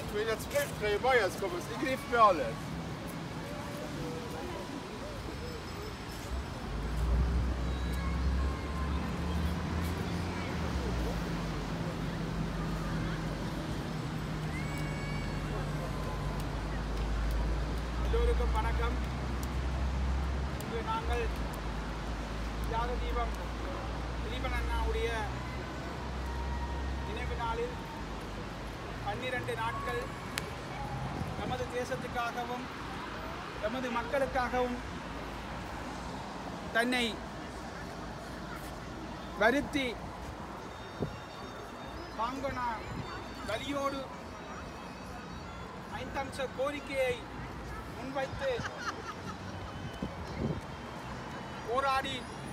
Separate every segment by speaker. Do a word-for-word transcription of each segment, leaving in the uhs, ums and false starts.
Speaker 1: Ich will jetzt Pilzdreh Meyers kommen, ich griff mir alles.
Speaker 2: எல்லோருக்கும் வணக்கம். இன்று நாங்கள் தியாக தீபம் திலீபன் அண்ணாவுடைய நினைவு நாளில் பன்னிரண்டு நாட்கள் நமது தேசத்துக்காகவும் நமது மக்களுக்காகவும் தன்னை வருத்தி பாங்கனா வலியோடு ஐந்தம்ச கோரிக்கையை முன்வைத்து போராடி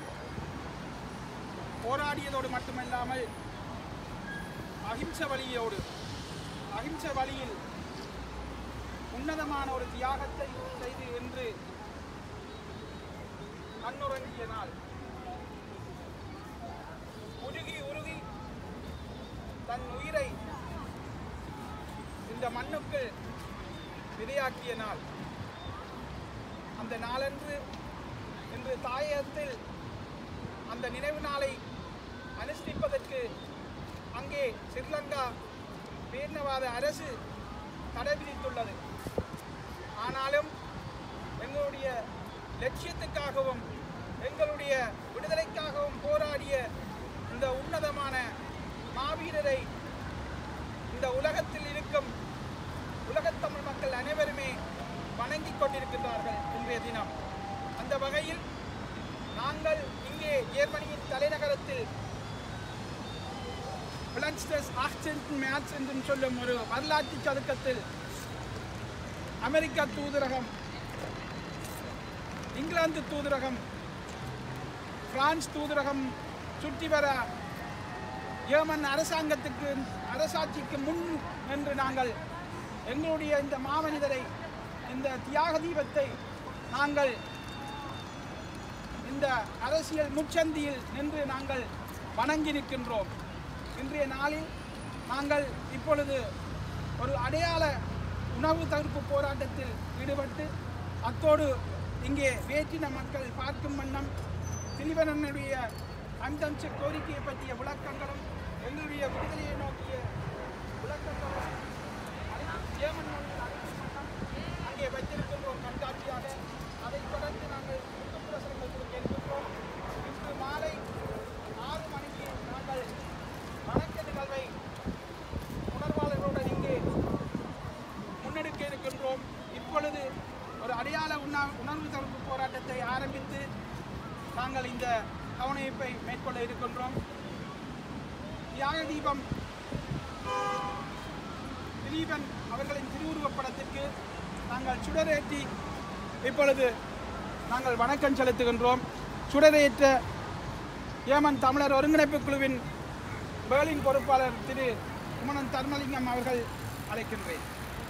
Speaker 2: போராடியதோடு மட்டுமல்லாமல் அஹிம்ச வழியோடு அஹிம்ச வழியில் உன்னதமான ஒரு தியாகத்தை செய்து என்று கண்ணுறங்கிய நாள் உருகி உருகி தன் உயிரை இந்த மண்ணுக்கு விதையாக்கிய நாள். அந்த நாளன்று இன்று தாயகத்தில் அந்த நினைவு நாளை அனுஷ்டிப்பதற்கு அங்கே ஸ்ரீலங்கா பேரினவாத அரசு தடை விதித்துள்ளது. ஆனாலும் எங்களுடைய லட்சியத்துக்காகவும் எங்களுடைய விடுதலைக்காகவும் போராடிய இந்த உன்னதமான மாவீரரை இந்த உலகத்தில் இருக்கும் உலகத்தமிழ் மக்கள் அனைவருமே வணங்கிக் கொண்டிருக்கின்றார்கள் இன்றைய தினம். அந்த வகையில் நாங்கள் இங்கே ஜெர்மனியின் தலைநகரத்தில் பிளன்ஸ்டஸ் அச்சென்ட் மேட்ச் என்றும் சொல்லும் ஒரு வரலாற்று சதுக்கத்தில் அமெரிக்க தூதரகம், இங்கிலாந்து தூதரகம், பிரான்ஸ் தூதரகம் சுற்றி வர ஜெர்மன் அரசாங்கத்துக்கு அரசாட்சிக்கு முன் என்று நாங்கள் எங்களுடைய இந்த மாமனிதரை இந்த தியாக தீபத்தை நாங்கள் இந்த அரசியல் முச்சந்தியில் நின்று நாங்கள் வணங்கி நிற்கின்றோம். இன்றைய நாளில் நாங்கள் இப்பொழுது ஒரு அடையாள உணவு தவிர்ப்பு போராட்டத்தில் ஈடுபட்டு அத்தோடு இங்கே வேற்றின மக்கள் பார்க்கும் வண்ணம் திலீபனுடைய அந்தம்ச கோரிக்கையை பற்றிய விளக்கங்களும் எங்களுடைய விடுதலையை நோக்கிய விளக்கங்களும் ஜெர்மன் மொழியில் அழைக்கும் வண்ணம் அங்கே வைத்திருக்கின்றோம் கண்காட்சியாக. அதைத் தொடர்ந்து நாங்கள் சுற்றுப்பிரசனங்கள் கொடுக்க இருக்கின்றோம். இன்று மாலை ஆறு மணிக்கு நாங்கள் வணக்க நிகழ்வை உணர்வாளர்களுடன் இங்கே முன்னெடுக்க இருக்கின்றோம். இப்பொழுது ஒரு அடையாள உண்ணா உணர்வு தவிர்ப்பு போராட்டத்தை ஆரம்பித்து நாங்கள் இந்த கவனிப்பை மேற்கொள்ள இருக்கின்றோம். தியாக தீபம் திலீபன் அவர்களின் திருவுருவப் படத்திற்கு நாங்கள் சுடரேற்றி இப்பொழுது நாங்கள் வணக்கம் செலுத்துகின்றோம். சுடரேற்ற ஏமன் தமிழர் ஒருங்கிணைப்பு குழுவின் பேர்லின் பொறுப்பாளர் திரு குமணன் தர்மலிங்கம் அவர்கள் அழைக்கின்றேன்.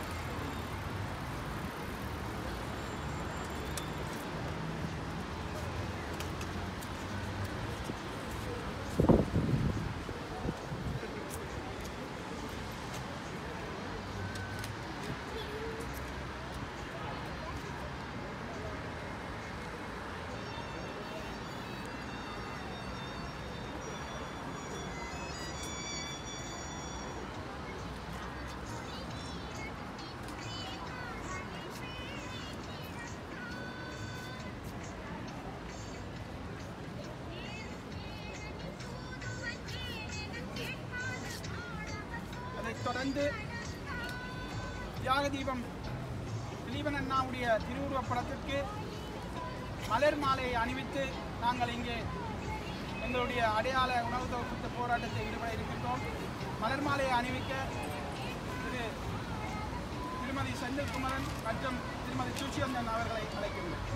Speaker 2: தொடர்ந்து தியாக தீபம் திலீபன் அண்ணாவுடைய திருவுருவப் படத்திற்கு மலர் மாலையை அணிவித்து நாங்கள் இங்கே எங்களுடைய அடையாள உணவு தொகுப்பு போராட்டத்தில் ஈடுபட இருக்கின்றோம். மலர் மாலையை அணிவிக்க திரு திருமதி செந்தில்குமரன் மற்றும் திருமதி சுஷியந்தன் அவர்களை அழைக்கின்றோம்.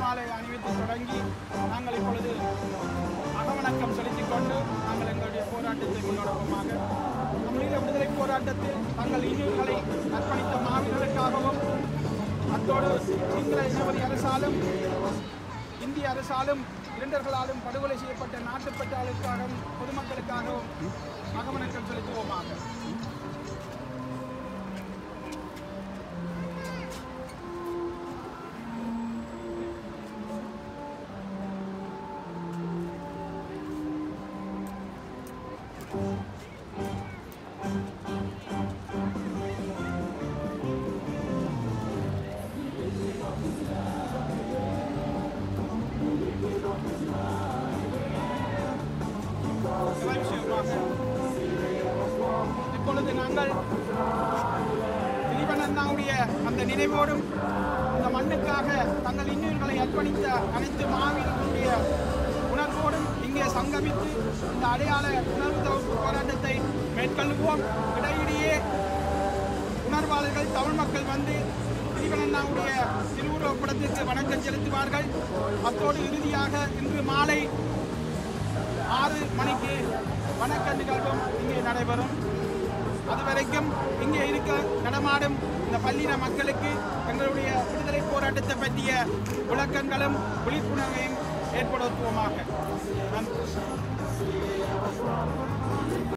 Speaker 2: பூமாலை அணிவித்து தொடங்கி நாங்கள் இப்பொழுது அகவணக்கம் செலுத்திக் கொண்டு நாங்கள் எங்களுடைய போராட்டத்தை முன்னெடுப்போமாக. தமிழீழ விடுதலை போராட்டத்தில் தங்கள் இன்னுயிர்களை அர்ப்பணித்த மாவீரர்களுக்காகவும் அத்தோடு சிங்கள இனவரி அரசாலும் இந்திய அரசாலும் இரண்டர்களாலும் படுகொலை செய்யப்பட்ட நாட்டுப்பற்றாளருக்காகவும் பொதுமக்களுக்காகவும் அகவணக்கம் செலுத்துவோமாக. இப்பொழுது நாங்கள் திலீபனண்ணாவுடைய அந்த நினைவோடும் இந்த மண்ணுக்காக தங்கள் இன்னுயிர்களை அர்ப்பணித்த அனைத்து மாவீரர்களுடைய உணர்வோடும் இங்கே சங்கமித்து இந்த அடையாள உணர்வு தொகுப்பு போராட்டத்தை மேற்கொள்வோம். இடையிடையே உணர்வாளர்கள் தமிழ் மக்கள் வந்து திலீபனண்ணாவுடைய திருவுருவப்படத்திற்கு வணக்கம் செலுத்துவார்கள். அத்தோடு இறுதியாக இன்று மாலை ஆறு மணிக்கு வணக்க நிகழ்வும் இங்கே நடைபெறும். அதுவரைக்கும் இங்கே இருக்க நடமாடும் இந்த பள்ளியின மக்களுக்கு எங்களுடைய விடுதலை போராட்டத்தை பற்றிய விளக்கங்களும் விழிப்புணர்வையும் ஏற்படுத்துவோமாக. நன்றி.